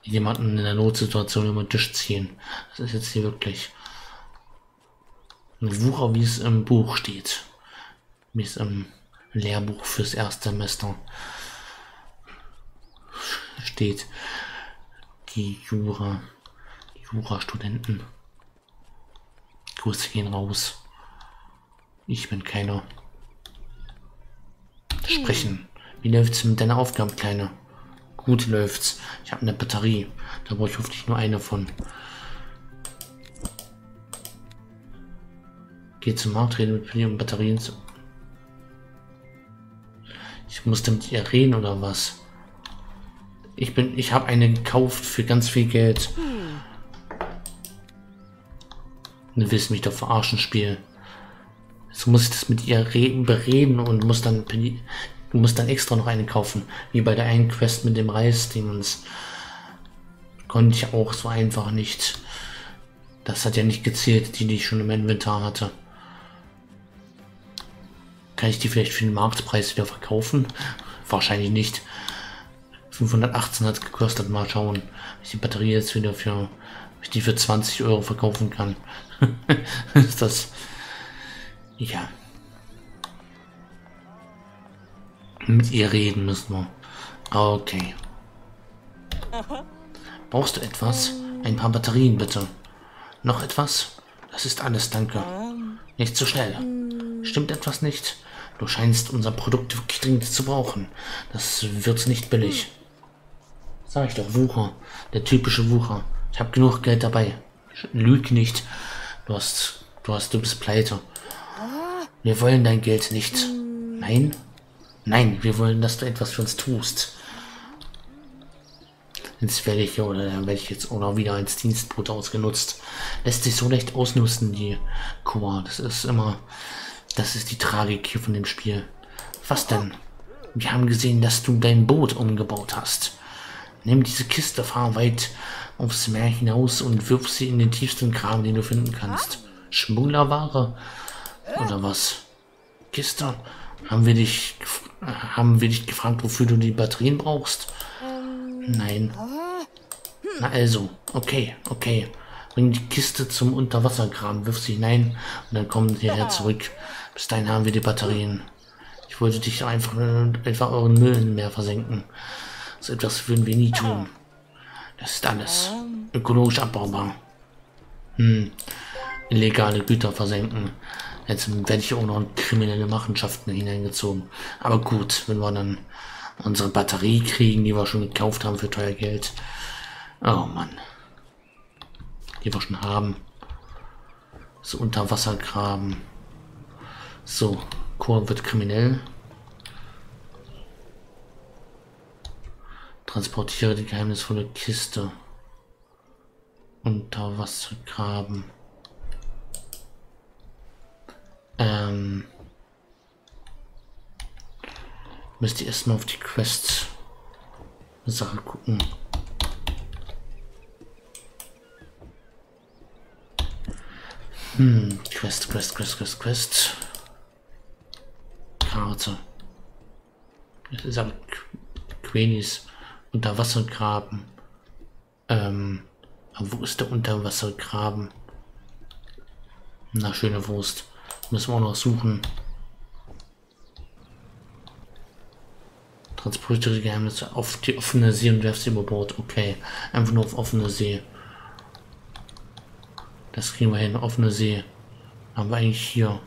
jemanden in der Notsituation über den Tisch ziehen. Das ist jetzt hier wirklich ein Wucher, wie es im Buch steht. Wie es im Lehrbuch fürs Erstsemester steht. Die Jurastudenten. Grüße gehen raus. Ich bin keiner. Sprechen. Wie läuft's mit deiner Aufgabe, Kleine? Gut läuft's. Ich habe eine Batterie. Da brauche ich hoffentlich nur eine von. Geh zum Markt, rede mit Penny, um Batterien zu... Ich musste mit ihr reden oder was? Ich habe eine gekauft für ganz viel Geld. Du willst mich doch verarschen, Spiel. Jetzt muss ich das mit ihr bereden und muss dann Penny... Du musst dann extra noch eine kaufen. Wie bei der einen Quest mit dem Reisdingens. Konnte ich auch so einfach nicht. Das hat ja nicht gezählt, die ich schon im Inventar hatte. Kann ich die vielleicht für den Marktpreis wieder verkaufen? Wahrscheinlich nicht. 518 hat es gekostet. Mal schauen, ob ich die Batterie jetzt wieder für... Ob ich die für 20 Euro verkaufen kann. Ist das... Ja. Mit ihr reden müssen wir. Okay. Brauchst du etwas? Ein paar Batterien, bitte. Noch etwas? Das ist alles, danke. Nicht so schnell. Stimmt etwas nicht? Du scheinst unser Produkt wirklich dringend zu brauchen. Das wird nicht billig. Sag ich doch, Wucher. Der typische Wucher. Ich habe genug Geld dabei. Lüg nicht. Du bist pleite. Wir wollen dein Geld nicht. Nein? Nein, wir wollen, dass du etwas für uns tust. Jetzt werde ich jetzt oder wieder als Dienstbote ausgenutzt. Lässt sich so leicht ausnutzen, die Kuh. Das ist die Tragik hier von dem Spiel. Was denn? Wir haben gesehen, dass du dein Boot umgebaut hast. Nimm diese Kiste, fahr weit aufs Meer hinaus und wirf sie in den tiefsten Graben, den du finden kannst. Schmugglerware? Oder was? Kiste? Haben wir dich gefragt, wofür du die Batterien brauchst? Nein. Na also, okay. Bring die Kiste zum Unterwassergraben, wirf sie hinein und dann kommen sie hierher zurück. Bis dahin haben wir die Batterien. Ich wollte dich einfach euren Müll im Meer versenken. So etwas würden wir nie tun. Das ist alles ökologisch abbaubar. Illegale Güter versenken. Jetzt werde ich auch noch in kriminelle Machenschaften hineingezogen. Aber gut, wenn wir dann unsere Batterie kriegen, die wir schon gekauft haben für teuer Geld. Oh Mann. Die wir schon haben. So Unterwassergraben. So, Chor wird kriminell. Transportiere die geheimnisvolle Kiste. Unterwassergraben. Müsst ihr erstmal auf die Quest-Sache gucken. Quest. Karte. Das ist aber Quenis Unterwassergraben. Aber wo ist der Unterwassergraben? Na, schöne Wurst. Müssen wir auch noch suchen. Transportiere die Geheimnisse auf die offene See und werf sie über Bord. Okay, einfach nur auf offene See. Das kriegen wir hin, offene See. Haben wir eigentlich hier.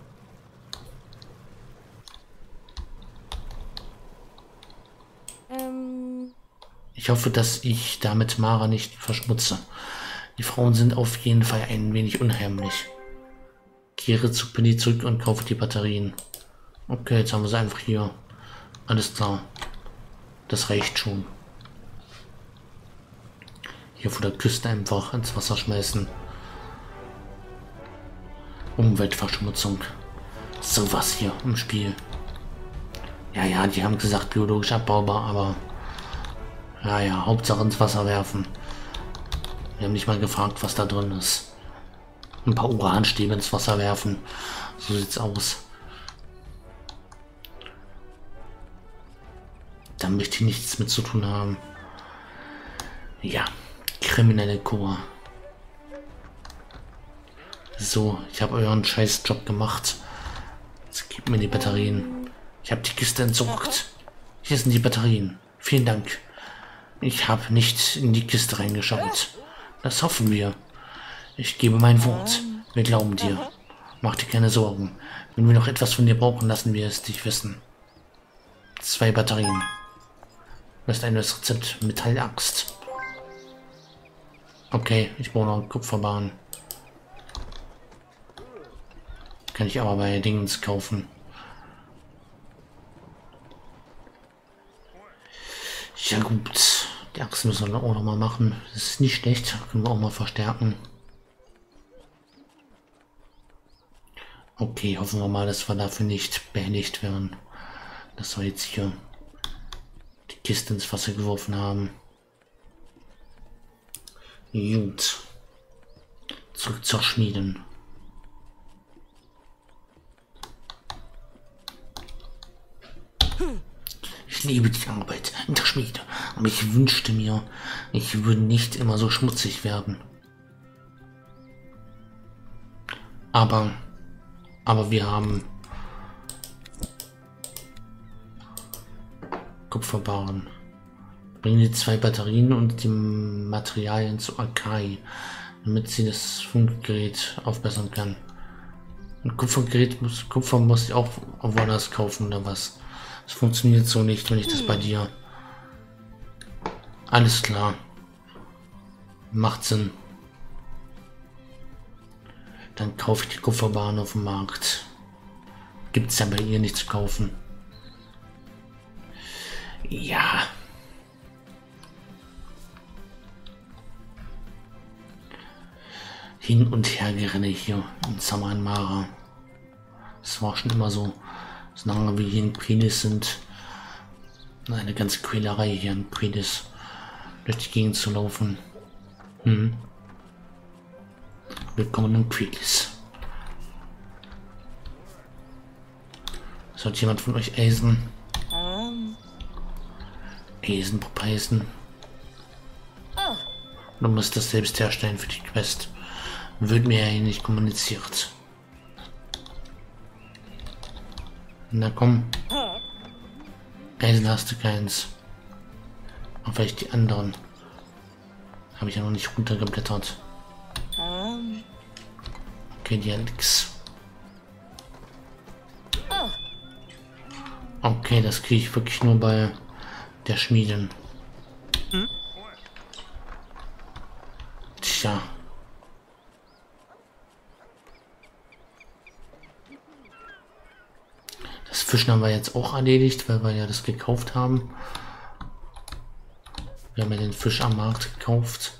Ich hoffe, dass ich damit Mara nicht verschmutze. Die Frauen sind auf jeden Fall ein wenig unheimlich. Kehre zu Penny zurück und kaufe die Batterien. Okay, jetzt haben wir sie einfach hier. Alles klar. Das reicht schon. Hier vor der Küste einfach ins Wasser schmeißen. Umweltverschmutzung. Sowas hier im Spiel. Ja, die haben gesagt biologisch abbaubar, aber... Ja, Hauptsache ins Wasser werfen. Wir haben nicht mal gefragt, was da drin ist. Ein paar Uranstäbe ins Wasser werfen. So sieht's aus. Da möchte ich nichts mit zu tun haben. Ja, kriminelle Chor. So, ich habe euren Scheißjob gemacht. Jetzt gebt mir die Batterien. Ich habe die Kiste entsorgt. Hier sind die Batterien. Vielen Dank. Ich habe nicht in die Kiste reingeschaut. Das hoffen wir. Ich gebe mein Wort. Wir glauben dir. Mach dir keine Sorgen. Wenn wir noch etwas von dir brauchen, lassen wir es dich wissen. 2 Batterien. Das ist ein neues Rezept. Metallaxt. Okay, ich brauche noch eine Kupferbahn. Kann ich aber bei Dingens kaufen. Ja gut. Die Axt müssen wir auch noch mal machen. Das ist nicht schlecht. Können wir auch mal verstärken. Okay, hoffen wir mal, dass wir dafür nicht behelligt werden. Dass wir jetzt hier die Kiste ins Wasser geworfen haben. Gut. Zurück zur Schmieden. Ich liebe die Arbeit in der Schmiede, aber ich wünschte mir, ich würde nicht immer so schmutzig werden. Aber wir haben Kupferbarren. Bringen die 2 Batterien und die Materialien zu Akai, damit sie das Funkgerät aufbessern kann. Ein Kupfer muss ich auch woanders kaufen oder was? Das funktioniert so nicht, wenn ich das bei dir. Alles klar. Macht Sinn. Dann kaufe ich die Kupferbahn auf dem Markt. Gibt es ja bei ihr nicht zu kaufen. Ja. Hin und her gerenne ich hier in Saman Mara. Das war schon immer so. Solange wir hier in Quenis sind, eine ganze Quälerei hier in Quenis durch die Gegend zu laufen. Willkommen in Quenis. Sollte jemand von euch Eisen? Eisen bepreisen. Du musst das selbst herstellen für die Quest. Wird mir ja hier nicht kommuniziert. Na komm. Eisen hast du keins. Aber vielleicht die anderen. Habe ich ja noch nicht runtergeblättert. Okay, die hat nix. Okay, das kriege ich wirklich nur bei der Schmieden. Tja. Das Fischen haben wir jetzt auch erledigt, weil wir ja das gekauft haben. Wir haben ja den Fisch am Markt gekauft.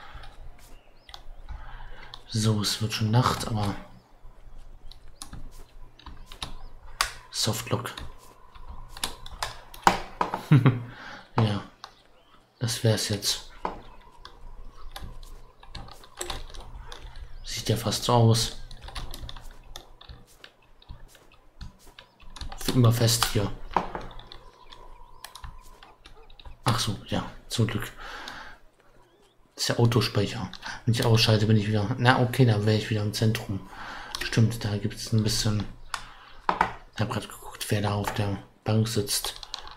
So, es wird schon Nacht, aber Softlock. Ja, das wäre es jetzt. Sieht ja fast so aus. Für immer fest hier. Ach so, ja, zum Glück. Das ist der Autospeicher. Wenn ich ausschalte, bin ich wieder. Na okay, da wäre ich wieder im Zentrum. Stimmt, da gibt es ein bisschen. Ich habe gerade geguckt, wer da auf der Bank sitzt.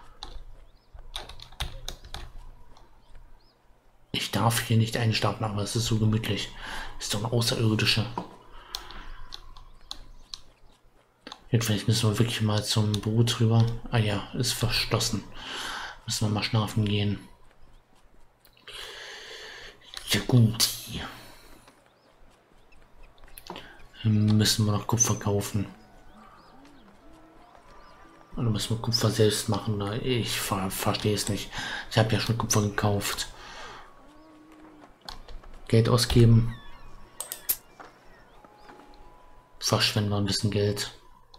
Ich darf hier nicht einstarten, aber es ist so gemütlich. Ist doch eine Außerirdische. Jetzt vielleicht müssen wir wirklich mal zum Boot rüber. Ah ja, ist verschlossen. Müssen wir mal schlafen gehen. Ja gut. Müssen wir noch Kupfer kaufen. Oder müssen wir Kupfer selbst machen? Ich verstehe es nicht. Ich habe ja schon Kupfer gekauft. Geld ausgeben. Verschwenden wir ein bisschen Geld.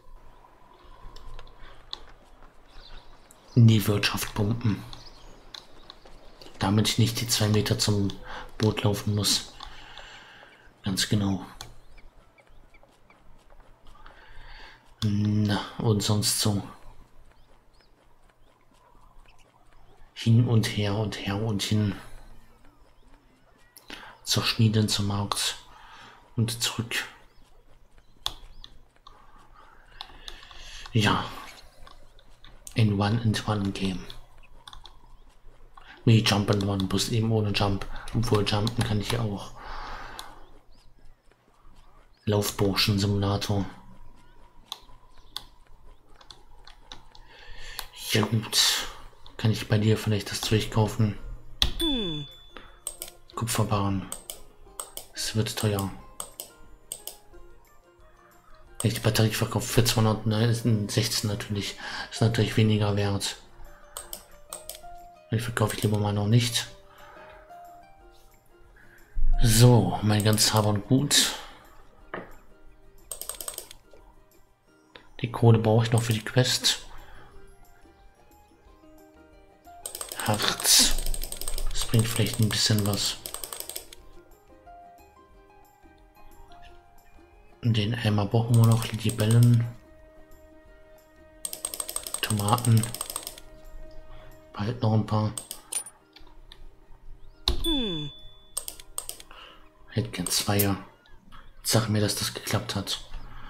In die Wirtschaft pumpen. Damit ich nicht die 2 Meter zum Boot laufen muss. Ganz genau. Na, und sonst so. Hin und her und her und hin. zur Schmiede, zum Markt und zurück. Ja, ein One-and-One-Game. Wie Jump and One, bloß eben ohne Jump. Obwohl Jumpen kann ich ja auch. Laufburschen-Simulator. Ja gut. Kann ich bei dir vielleicht das Zeug kaufen? Kupferbarren. Es wird teuer. Wenn ich die Batterie verkaufe für 216 natürlich. Ist natürlich weniger wert. Die verkaufe ich lieber mal noch nicht. So, mein ganz Hab und Gut. Die Kohle brauche ich noch für die Quest. Harz. Das bringt vielleicht ein bisschen was. Den Eimer brauchen wir noch. Libellen. Tomaten. Bald noch ein paar. Hätte gern Zweier. Sag mir, dass das geklappt hat.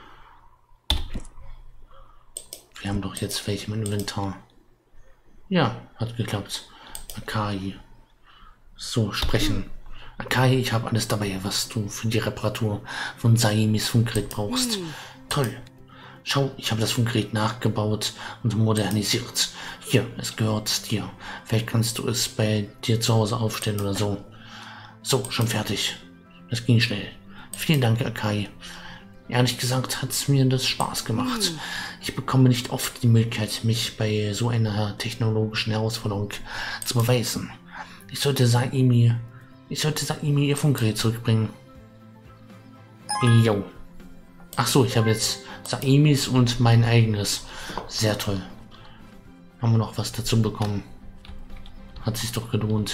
Wir haben doch jetzt welche im Inventar. Ja, hat geklappt. Akai. So, sprechen. Akai, ich habe alles dabei, was du für die Reparatur von Saimis Funkgerät brauchst. Toll. Schau, ich habe das Funkgerät nachgebaut und modernisiert. Hier, es gehört dir. Vielleicht kannst du es bei dir zu Hause aufstellen oder so. So, schon fertig. Das ging schnell. Vielen Dank, Akai. Ehrlich gesagt hat es mir das Spaß gemacht. Ich bekomme nicht oft die Möglichkeit, mich bei so einer technologischen Herausforderung zu beweisen. Ich sollte Saimi ihr Funkgerät zurückbringen. Jo. Ach so, ich habe jetzt Saimis und mein eigenes. Sehr toll. Haben wir noch was dazu bekommen. Hat sich doch gelohnt.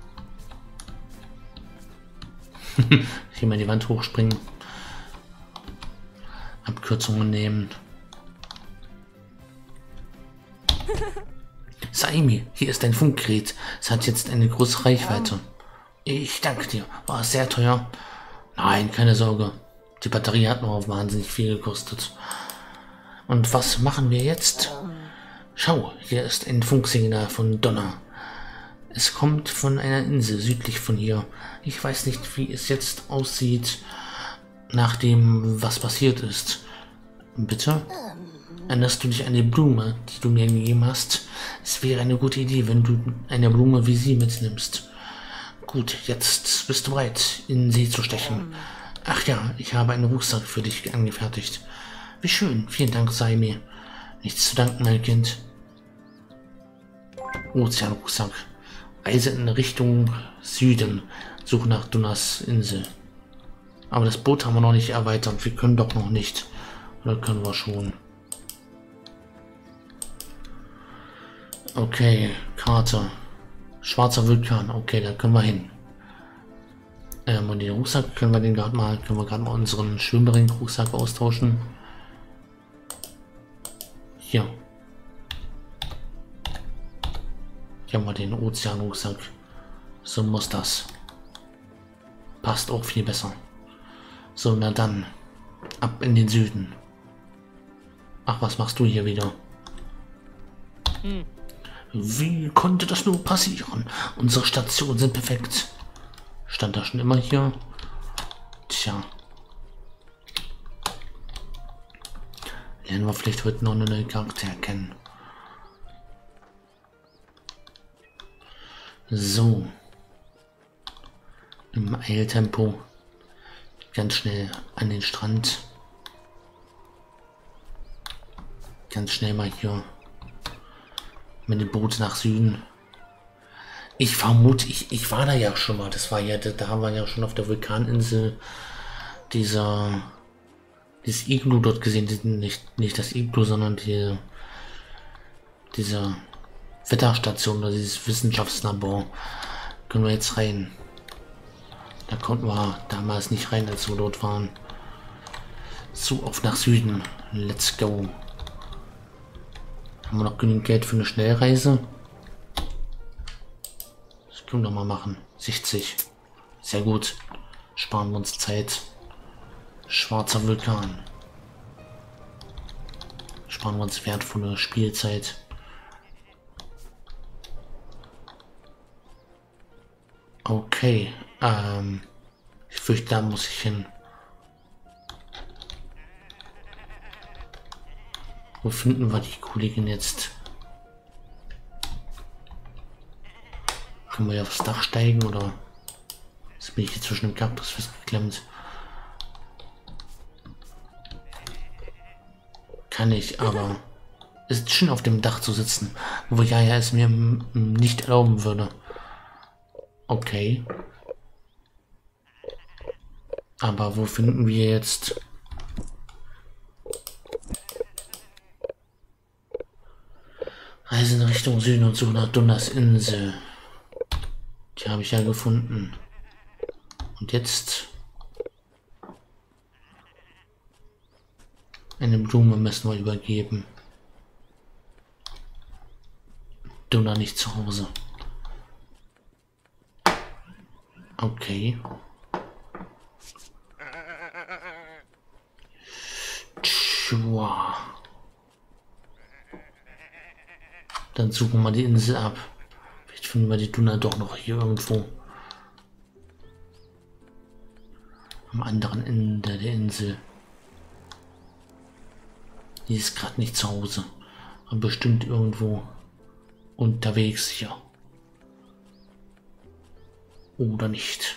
Hier mal die Wand hochspringen. Abkürzungen nehmen. Saimi, hier ist dein Funkgerät. Es hat jetzt eine große Reichweite. Ich danke dir. War es sehr teuer? Nein, keine Sorge. Die Batterie hat noch wahnsinnig viel gekostet. Und was machen wir jetzt? Schau, hier ist ein Funksignal von Donner. Es kommt von einer Insel südlich von hier. Ich weiß nicht, wie es jetzt aussieht, nach dem, was passiert ist. Bitte? Erinnerst du dich an die Blume, die du mir gegeben hast? Es wäre eine gute Idee, wenn du eine Blume wie sie mitnimmst. Gut, jetzt bist du bereit, in den See zu stechen. Ach ja, ich habe einen Rucksack für dich angefertigt. Wie schön, vielen Dank, Saimi. Nichts zu danken, mein Kind. Ozeanrucksack. Reise in Richtung Süden. Suche nach Donners Insel. Aber das Boot haben wir noch nicht erweitert. Wir können doch noch nicht. Oder können wir schon? Okay, Karte. Schwarzer Vulkan. Okay, da können wir hin. Und den Rucksack können wir gerade mal unseren Schwimmring-Rucksack austauschen. Hier. Hier haben wir den Ozeanrucksack. So muss das. Passt auch viel besser. So, na dann. Ab in den Süden. Ach, was machst du hier wieder? Wie konnte das nur passieren? Unsere Stationen sind perfekt. Stand da schon immer hier? Tja. Lernen wir vielleicht heute noch einen neuen Charakter kennen. So. Im Eiltempo. Ganz schnell an den Strand. Ganz schnell mal hier mit dem Boot nach Süden. Ich vermute, ich war da ja schon mal. Das war ja, da haben wir ja schon auf der Vulkaninsel dieses Iglu dort gesehen. Nicht das Iglu, sondern diese Wetterstation oder dieses Wissenschaftslabor. Können wir jetzt rein. Da konnten wir damals nicht rein, als wir dort waren. So, auf nach Süden. Let's go. Haben wir noch genügend Geld für eine Schnellreise? Das können wir doch mal machen. 60. Sehr gut. Sparen wir uns Zeit. Schwarzer Vulkan. Sparen wir uns wertvolle Spielzeit. Okay. Ich fürchte, da muss ich hin. Wo finden wir die Kollegin jetzt? Können wir ja aufs Dach steigen oder? Jetzt bin ich hier zwischen dem Kaktus festgeklemmt. Kann ich, aber es ist schön auf dem Dach zu sitzen, wo ja es mir nicht erlauben würde. Okay. Aber wo finden wir jetzt? Reise in Richtung Süden und suche nach Dunas Insel. Die habe ich ja gefunden. Und jetzt eine Blume müssen wir übergeben. Duna nicht zu Hause. Okay. Tschua. Dann suchen wir die Insel ab. Vielleicht finden wir die Duna doch noch hier irgendwo. Am anderen Ende der Insel. Die ist gerade nicht zu Hause. Aber bestimmt irgendwo unterwegs hier. Oder nicht.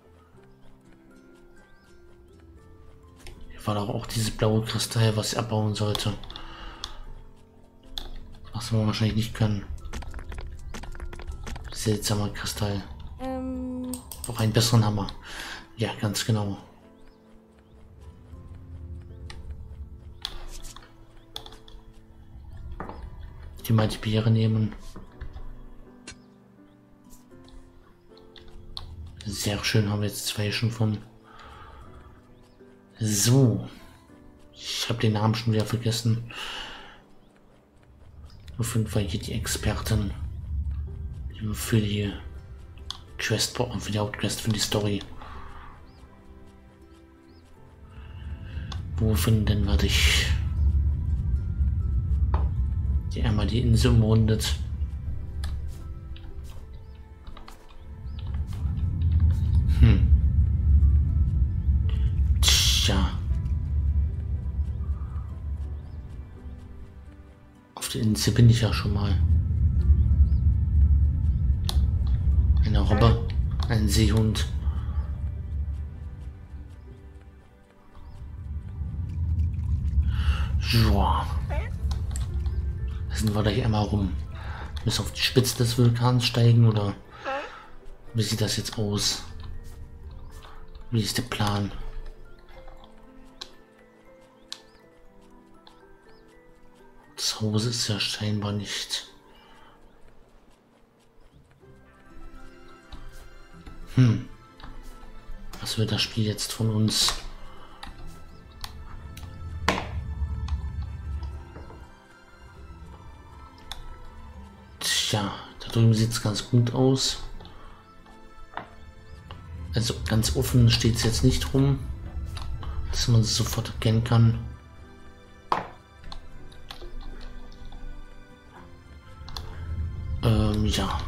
Hier war doch auch dieses blaue Kristall, was ich abbauen sollte. Was wir wahrscheinlich nicht können. Seltsamer Kristall. Auch einen besseren Hammer. Ja, ganz genau. Die mal die Beere nehmen. Sehr schön, haben wir jetzt zwei schon von. So. Ich habe den Namen schon wieder vergessen. Auf jeden Fall hier die Experten. Für die Quest und für die Hauptquest, für die Story. Wo finden wir dich? Die einmal die Insel umrundet. Tja. Auf der Insel bin ich ja schon mal. Eine Robbe, ein Seehund. Joa. Sind wir da hier einmal rum. Müssen auf die Spitze des Vulkans steigen oder wie sieht das jetzt aus? Wie ist der Plan? Das Haus ist ja scheinbar nicht. Was will das Spiel jetzt von uns? Tja, da drüben sieht es ganz gut aus. Also ganz offen steht es jetzt nicht rum, dass man es sofort erkennen kann. Ja.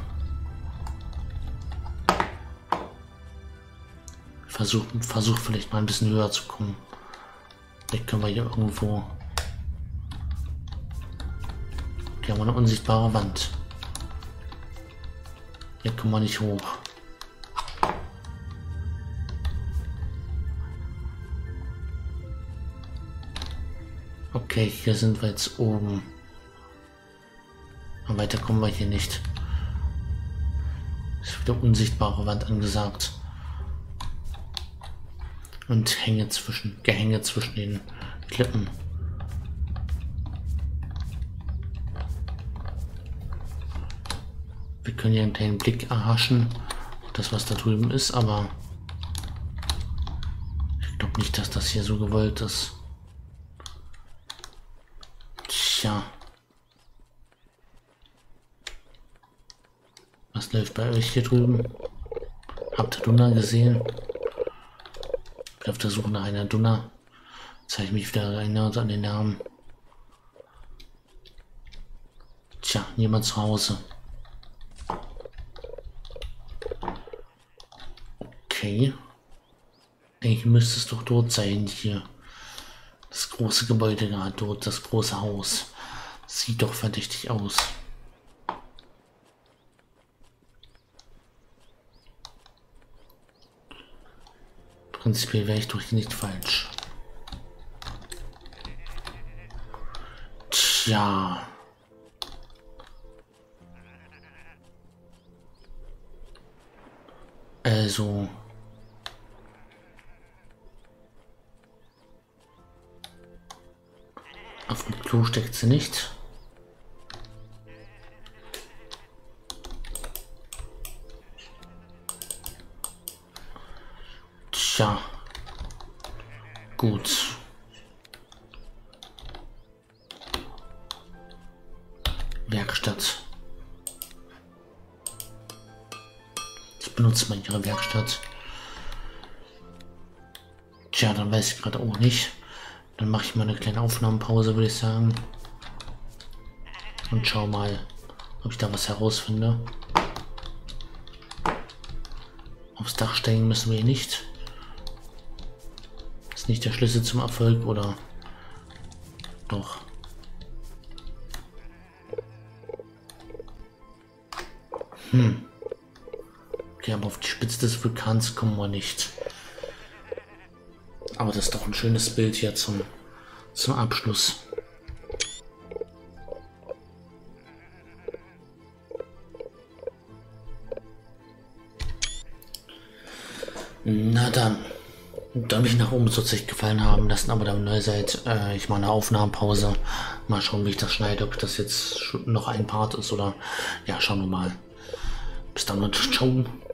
Versuch vielleicht mal ein bisschen höher zu kommen. Vielleicht können wir hier irgendwo. Okay, haben wir eine unsichtbare Wand. Hier kommen wir nicht hoch. Okay, hier sind wir jetzt oben. Aber weiter kommen wir hier nicht. Ist wieder unsichtbare Wand angesagt. Und Gehänge zwischen den Klippen. Wir können hier einen kleinen Blick erhaschen, das was da drüben ist, aber ich glaube nicht, dass das hier so gewollt ist. Tja. Was läuft bei euch hier drüben? Habt ihr Dunna gesehen? Ich bin auf der Suche nach einer Dunna. Jetzt habe ich mich wieder erinnert an den Namen. Tja, niemand zu Hause. Okay. Eigentlich müsste es doch dort sein, hier. Das große Gebäude da, dort, das große Haus. Sieht doch verdächtig aus. Prinzipiell wäre ich doch hier nicht falsch. Tja. Also. Auf dem Klo steckt sie nicht. Tja. Gut. Werkstatt. Ich benutze mal ihre Werkstatt. Tja, dann weiß ich gerade auch nicht. Dann mache ich mal eine kleine Aufnahmenpause, würde ich sagen. Und schau mal, ob ich da was herausfinde. Aufs Dach steigen müssen wir nicht. Ist nicht der Schlüssel zum Erfolg, oder? Doch. Okay, aber auf die Spitze des Vulkans kommen wir nicht. Aber das ist doch ein schönes Bild hier zum Abschluss. Na dann. Däumchen nach oben soll es euch gefallen haben lassen, aber dann neu seid. Ich mache eine Aufnahmepause. Mal schauen, wie ich das schneide, ob das jetzt noch ein Part ist oder ja, schauen wir mal. Bis dann und ciao.